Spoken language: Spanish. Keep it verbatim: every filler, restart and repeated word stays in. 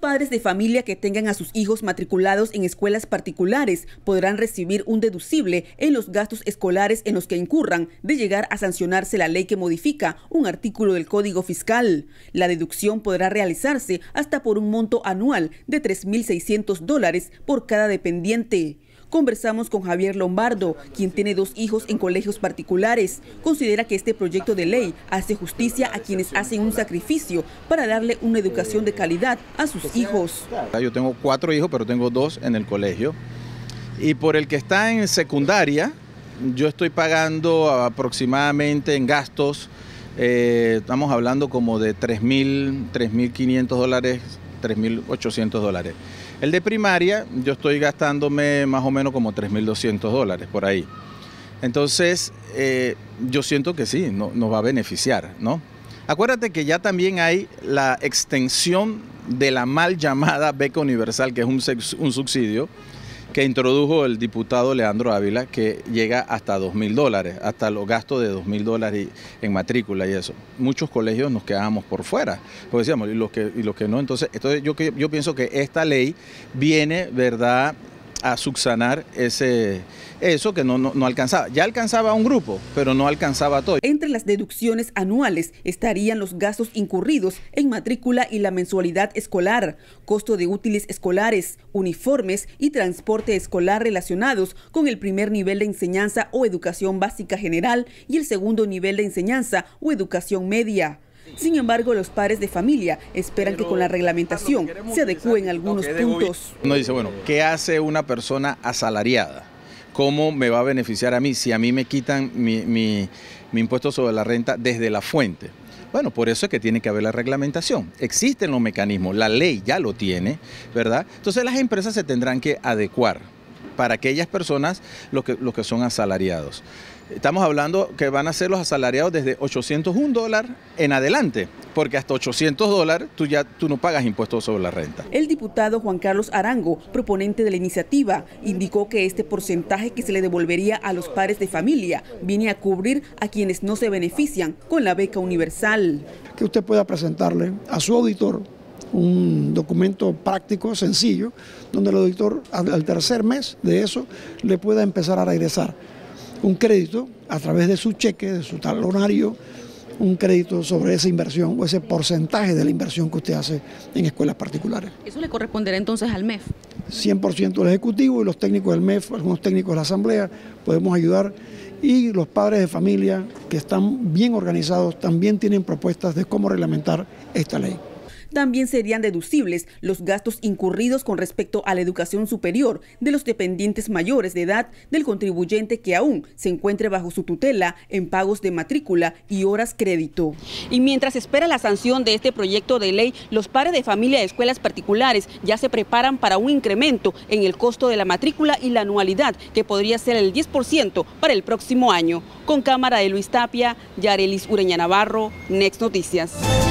padres de familia que tengan a sus hijos matriculados en escuelas particulares podrán recibir un deducible en los gastos escolares en los que incurran de llegar a sancionarse la ley que modifica un artículo del Código Fiscal. La deducción podrá realizarse hasta por un monto anual de tres mil seiscientos dólares por cada dependiente. Conversamos con Javier Lombardo, quien tiene dos hijos en colegios particulares. Considera que este proyecto de ley hace justicia a quienes hacen un sacrificio para darle una educación de calidad a sus hijos. Yo tengo cuatro hijos, pero tengo dos en el colegio. Y por el que está en secundaria, yo estoy pagando aproximadamente en gastos, eh, estamos hablando como de tres mil, tres mil quinientos dólares, tres mil ochocientos dólares. El de primaria, yo estoy gastándome más o menos como tres mil doscientos dólares por ahí. Entonces, eh, yo siento que sí, no, nos va a beneficiar, ¿no? Acuérdate que ya también hay la extensión de la mal llamada beca universal, que es un, un subsidio que introdujo el diputado Leandro Ávila, que llega hasta dos mil dólares, hasta los gastos de dos mil dólares en matrícula y eso. Muchos colegios nos quedábamos por fuera, porque decíamos, y los que, y los que no. Entonces, entonces yo, yo pienso que esta ley viene, ¿verdad?, a subsanar ese, eso que no, no, no alcanzaba. Ya alcanzaba a un grupo, pero no alcanzaba a todo. Entre las deducciones anuales estarían los gastos incurridos en matrícula y la mensualidad escolar, costo de útiles escolares, uniformes y transporte escolar relacionados con el primer nivel de enseñanza o educación básica general y el segundo nivel de enseñanza o educación media. Sin embargo, los padres de familia esperan que con la reglamentación se adecúen algunos puntos. Uno dice, bueno, ¿qué hace una persona asalariada? ¿Cómo me va a beneficiar a mí si a mí me quitan mi, mi, mi impuesto sobre la renta desde la fuente? Bueno, por eso es que tiene que haber la reglamentación. Existen los mecanismos, la ley ya lo tiene, ¿verdad? Entonces las empresas se tendrán que adecuar para aquellas personas, los que, los que son asalariados. Estamos hablando que van a ser los asalariados desde ochocientos un dólares en adelante, porque hasta ochocientos dólares tú ya tú no pagas impuestos sobre la renta. El diputado Juan Carlos Arango, proponente de la iniciativa, indicó que este porcentaje que se le devolvería a los padres de familia viene a cubrir a quienes no se benefician con la beca universal. Que usted pueda presentarle a su auditor un documento práctico, sencillo, donde el auditor al tercer mes de eso le pueda empezar a regresar un crédito a través de su cheque, de su talonario, un crédito sobre esa inversión o ese porcentaje de la inversión que usted hace en escuelas particulares. ¿Eso le corresponderá entonces al M E F? cien por ciento del Ejecutivo y los técnicos del M E F, algunos técnicos de la Asamblea, podemos ayudar. Y los padres de familia que están bien organizados también tienen propuestas de cómo reglamentar esta ley. También serían deducibles los gastos incurridos con respecto a la educación superior de los dependientes mayores de edad del contribuyente que aún se encuentre bajo su tutela en pagos de matrícula y horas crédito. Y mientras espera la sanción de este proyecto de ley, los padres de familia de escuelas particulares ya se preparan para un incremento en el costo de la matrícula y la anualidad, que podría ser el diez por ciento para el próximo año. Con cámara de Luis Tapia, Yarelis Ureña Navarro, Next Noticias.